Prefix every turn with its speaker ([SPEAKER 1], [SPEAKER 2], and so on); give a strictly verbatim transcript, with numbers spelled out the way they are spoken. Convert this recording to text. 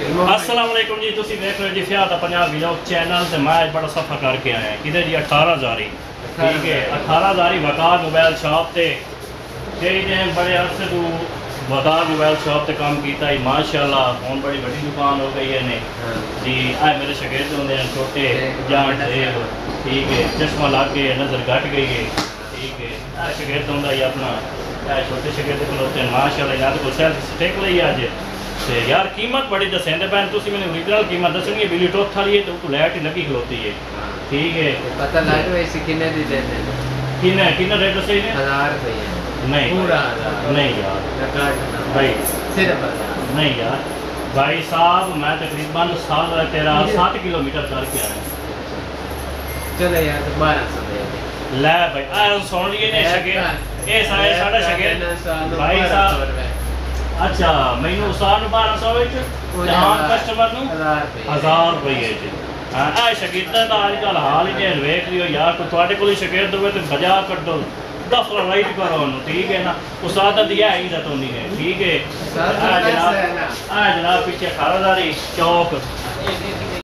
[SPEAKER 1] अस्सलाम वालेकुम जी, तुसी देख रहे हो जी फियात पंजाब व्लॉग चैनल ते मैं बड़ा सफ़र करके आया किधर जी अठारह हज़ारी ठीक है। अठारह हज़ारी वकार मोबाइल शॉप ते ने बड़े अरसे तू वकार मोबाइल शॉप ते काम किया है माशाअल्लाह। फोन बड़ी बड़ी दुकान हो गई है ने जी। आए मेरे शागर्द होंगे हैं छोटे जान ठीक है, चश्मा लग गए, नज़र घट गई है ठीक है। आ शागर्द होंगे ही अपना छोटे शागर्द खलोते हैं माशाअल्लाह। यार को सैल्फी सटैक ली अज ते यार कीमत बड़ी दसेंदे पैन तुसी मैंने ओरिजिनल कीमत दसनी है बिली टोथ वाली है तो उसको लाइट ही खलोती है ठीक है।
[SPEAKER 2] पता लग रहा है इसे कितने दी देते हैं
[SPEAKER 1] कितना कितना रेट दसे ने
[SPEAKER 2] हजार रुपये
[SPEAKER 1] नहीं
[SPEAKER 2] पूरा
[SPEAKER 1] नहीं यार भाई
[SPEAKER 2] सिर्फ
[SPEAKER 1] नहीं यार भाई साहब मैं तकरीबन साल तेरह सात किलोमीटर करके आया।
[SPEAKER 2] चलो यार तो बारह सौ दे
[SPEAKER 1] लै भाई आ सुन लिए ने शागर्द ए सारे साडा शागर्द भाई साहब अच्छा मैनू उस्ताद बारह सौ आम कस्टमर हज़ार रुपये हाँ ए शागिर्दां दा अजकल हाल ही है वेख लियो यार कोई तुहाडे कोल शागिर्द होवे तो बजा कड्डो दस राइट करो उन्होंने ठीक है ना। उस्ताद दी है इज्जत होनी है ठीक है। आ जनाब आ जनाब पीछे अठारह हज़ारी चौक